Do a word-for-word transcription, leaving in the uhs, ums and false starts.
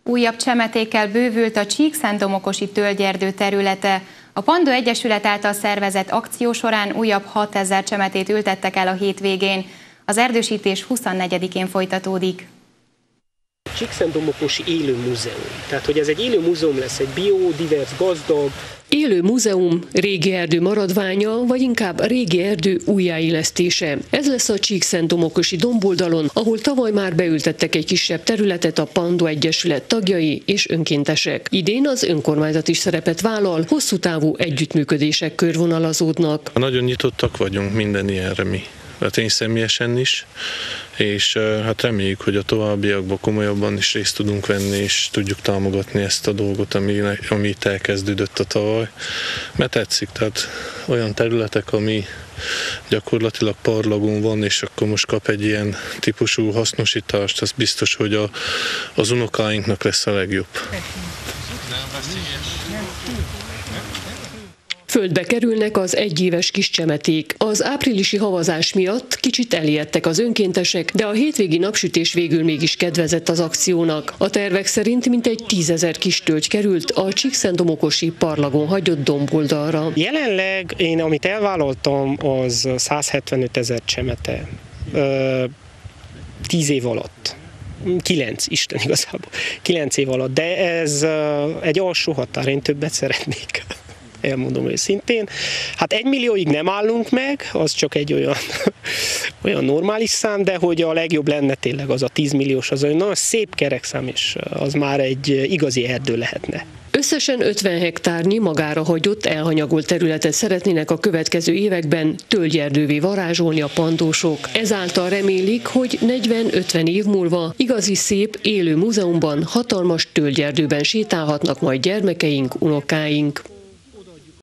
Újabb csemetékkel bővült a Csíkszentdomokosi tölgyerdő területe. A Pandó Egyesület által szervezett akció során újabb hatezer csemetét ültettek el a hétvégén. Az erdősítés huszonnegyedikén folytatódik. Csíkszentdomokosi élő múzeum. Tehát, hogy ez egy élő múzeum lesz, egy biodivers, gazdag. Élő múzeum, régi erdő maradványa, vagy inkább régi erdő újjáélesztése. Ez lesz a Csíkszentdomokosi domboldalon, ahol tavaly már beültettek egy kisebb területet a Pandó Egyesület tagjai és önkéntesek. Idén az önkormányzat is szerepet vállal, hosszú távú együttműködések körvonalazódnak. Nagyon nyitottak vagyunk minden ilyenre mi. Hát én személyesen is, és hát reméljük, hogy a továbbiakban komolyabban is részt tudunk venni, és tudjuk támogatni ezt a dolgot, ami, ami itt elkezdődött a tavaly. Mert tetszik, tehát olyan területek, ami gyakorlatilag parlagon van, és akkor most kap egy ilyen típusú hasznosítást, az biztos, hogy a, az unokáinknak lesz a legjobb. Földbe kerülnek az egyéves kis csemeték. Az áprilisi havazás miatt kicsit elijedtek az önkéntesek, de a hétvégi napsütés végül mégis kedvezett az akciónak. A tervek szerint mintegy tízezer kis tölgy került a Csíkszentdomokosi parlagon hagyott domboldalra. Jelenleg én, amit elvállaltam, az százhetvenöt ezer csemete. Tíz év alatt. Kilenc, Isten igazából. Kilenc év alatt, de ez egy alsó határ, én többet szeretnék. Elmondom őszintén. Hát egy millióig nem állunk meg, az csak egy olyan, olyan normális szám, de hogy a legjobb lenne tényleg az a tíz milliós, az olyan nagyon szép kerekszám, és az már egy igazi erdő lehetne. Összesen ötven hektárnyi magára hagyott, elhanyagolt területet szeretnének a következő években tölgyerdővé varázsolni a pandósok. Ezáltal remélik, hogy negyven-ötven év múlva igazi szép, élő múzeumban, hatalmas tölgyerdőben sétálhatnak majd gyermekeink, unokáink.